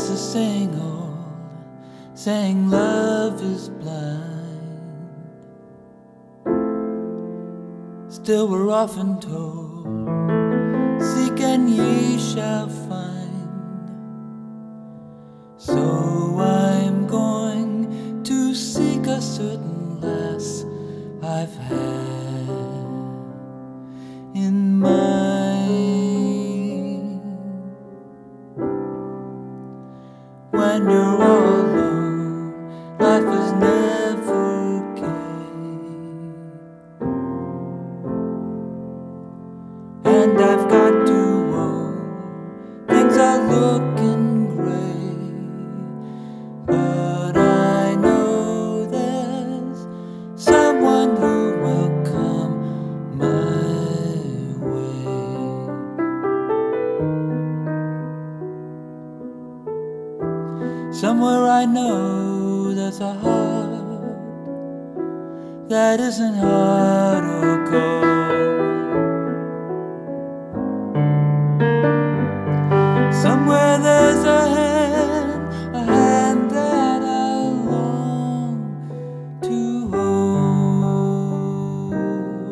There's a saying saying love is blind. Still we're often told, seek and ye shall find. So I'm going to seek a certain lass I've had in mind. When you're all alone, life is never gay, and I've got to own things are looking gray, but I know there's someone who will come my way. Somewhere I know there's a heart that isn't hard or cold. Somewhere there's a hand that I long to hold.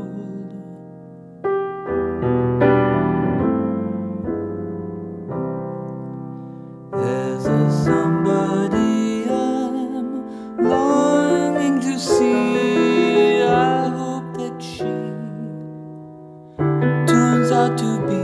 There's a somebody I'm longing to see. I hope that she turns out to be